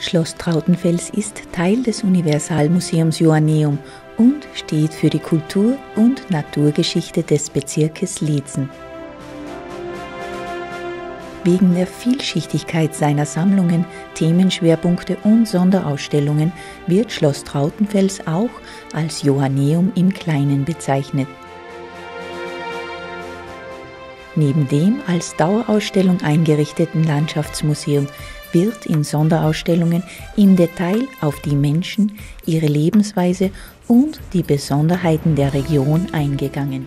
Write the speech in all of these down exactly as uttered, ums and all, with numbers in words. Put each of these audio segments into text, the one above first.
Schloss Trautenfels ist Teil des Universalmuseums Joanneum und steht für die Kultur- und Naturgeschichte des Bezirkes Liezen. Wegen der Vielschichtigkeit seiner Sammlungen, Themenschwerpunkte und Sonderausstellungen wird Schloss Trautenfels auch als Joanneum im Kleinen bezeichnet. Neben dem als Dauerausstellung eingerichteten Landschaftsmuseum wird in Sonderausstellungen im Detail auf die Menschen, ihre Lebensweise und die Besonderheiten der Region eingegangen.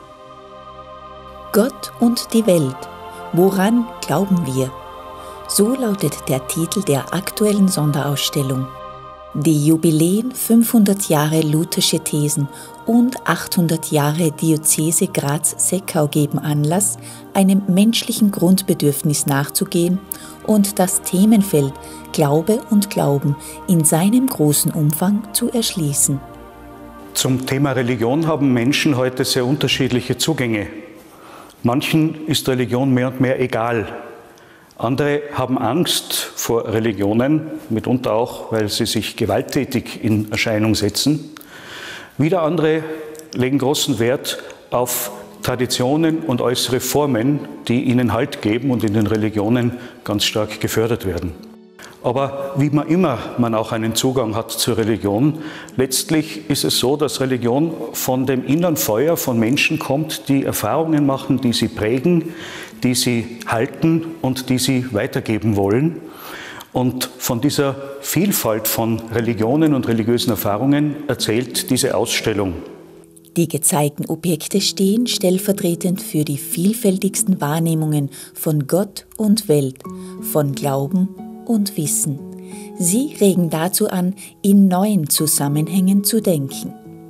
Gott und die Welt. Woran glauben wir? So lautet der Titel der aktuellen Sonderausstellung. Die Jubiläen fünfhundert Jahre Luthersche Thesen und achthundert Jahre Diözese Graz-Seckau geben Anlass, einem menschlichen Grundbedürfnis nachzugehen und das Themenfeld Glaube und Glauben in seinem großen Umfang zu erschließen. Zum Thema Religion haben Menschen heute sehr unterschiedliche Zugänge. Manchen ist Religion mehr und mehr egal. Andere haben Angst vor Religionen, mitunter auch, weil sie sich gewalttätig in Erscheinung setzen. Wieder andere legen großen Wert auf Traditionen und äußere Formen, die ihnen Halt geben und in den Religionen ganz stark gefördert werden. Aber wie man immer man auch einen Zugang hat zur Religion, letztlich ist es so, dass Religion von dem inneren Feuer von Menschen kommt, die Erfahrungen machen, die sie prägen, die sie halten und die sie weitergeben wollen. Und von dieser Vielfalt von Religionen und religiösen Erfahrungen erzählt diese Ausstellung. Die gezeigten Objekte stehen stellvertretend für die vielfältigsten Wahrnehmungen von Gott und Welt, von Glauben und Wissen. Sie regen dazu an, in neuen Zusammenhängen zu denken.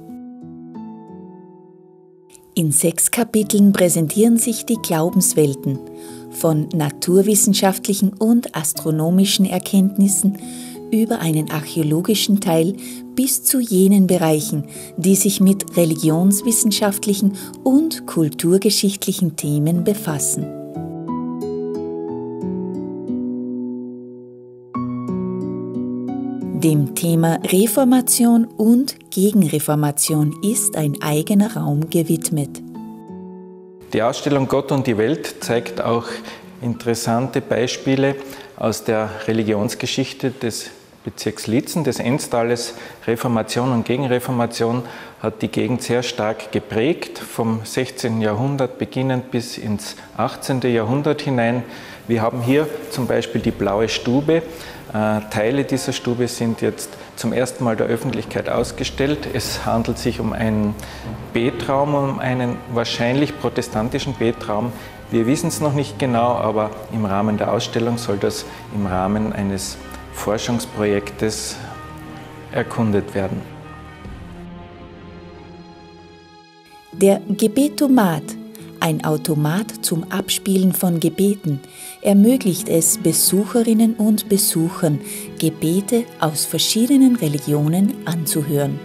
In sechs Kapiteln präsentieren sich die Glaubenswelten, von naturwissenschaftlichen und astronomischen Erkenntnissen über einen archäologischen Teil bis zu jenen Bereichen, die sich mit religionswissenschaftlichen und kulturgeschichtlichen Themen befassen. Dem Thema Reformation und Gegenreformation ist ein eigener Raum gewidmet. Die Ausstellung Gott und die Welt zeigt auch interessante Beispiele aus der Religionsgeschichte des Bezirks Liezen, des Enztales. Reformation und Gegenreformation hat die Gegend sehr stark geprägt, vom sechzehnten Jahrhundert beginnend bis ins achtzehnten Jahrhundert hinein. Wir haben hier zum Beispiel die Blaue Stube. Teile dieser Stube sind jetzt zum ersten Mal der Öffentlichkeit ausgestellt. Es handelt sich um einen Betraum, um einen wahrscheinlich protestantischen Betraum. Wir wissen es noch nicht genau, aber im Rahmen der Ausstellung soll das im Rahmen eines Forschungsprojektes erkundet werden. Der Gebetomat, ein Automat zum Abspielen von Gebeten, ermöglicht es Besucherinnen und Besuchern, Gebete aus verschiedenen Religionen anzuhören.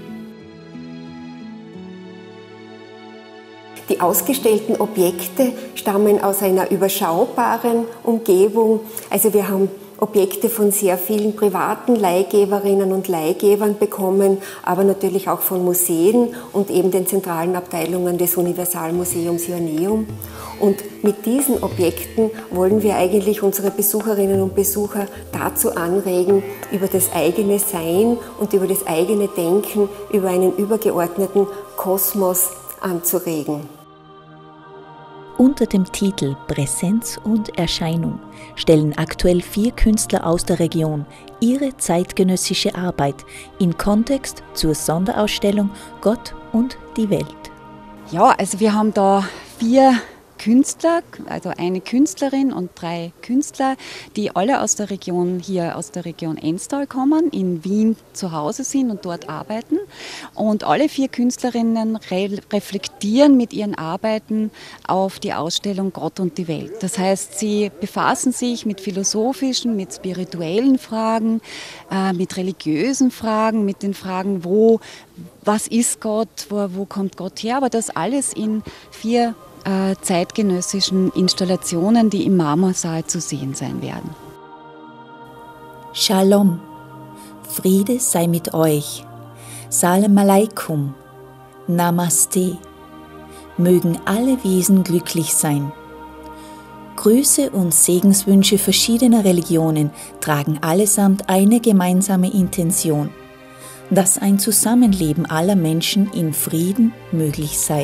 Die ausgestellten Objekte stammen aus einer überschaubaren Umgebung. Also wir haben Objekte von sehr vielen privaten Leihgeberinnen und Leihgebern bekommen, aber natürlich auch von Museen und eben den zentralen Abteilungen des Universalmuseums Joanneum. Und mit diesen Objekten wollen wir eigentlich unsere Besucherinnen und Besucher dazu anregen, über das eigene Sein und über das eigene Denken, über einen übergeordneten Kosmos anzuregen. Unter dem Titel Präsenz und Erscheinung stellen aktuell vier Künstler aus der Region ihre zeitgenössische Arbeit in Kontext zur Sonderausstellung Gott und die Welt. Ja, also wir haben da vier Künstler, also eine Künstlerin und drei Künstler, die alle aus der Region, hier aus der Region Enztal kommen, in Wien zu Hause sind und dort arbeiten. Und alle vier Künstlerinnen re reflektieren mit ihren Arbeiten auf die Ausstellung Gott und die Welt. Das heißt, sie befassen sich mit philosophischen, mit spirituellen Fragen, äh, mit religiösen Fragen, mit den Fragen, wo, was ist Gott, wo, wo kommt Gott her, aber das alles in vier Äh, zeitgenössischen Installationen, die im Marmorsaal zu sehen sein werden. Shalom, Friede sei mit euch. Salam alaikum. Namaste. Mögen alle Wesen glücklich sein. Grüße und Segenswünsche verschiedener Religionen tragen allesamt eine gemeinsame Intention, dass ein Zusammenleben aller Menschen in Frieden möglich sei.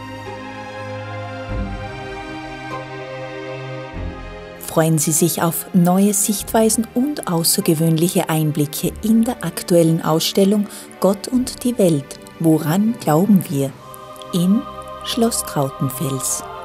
Freuen Sie sich auf neue Sichtweisen und außergewöhnliche Einblicke in der aktuellen Ausstellung Gott und die Welt. Woran glauben wir? In Schloss Trautenfels.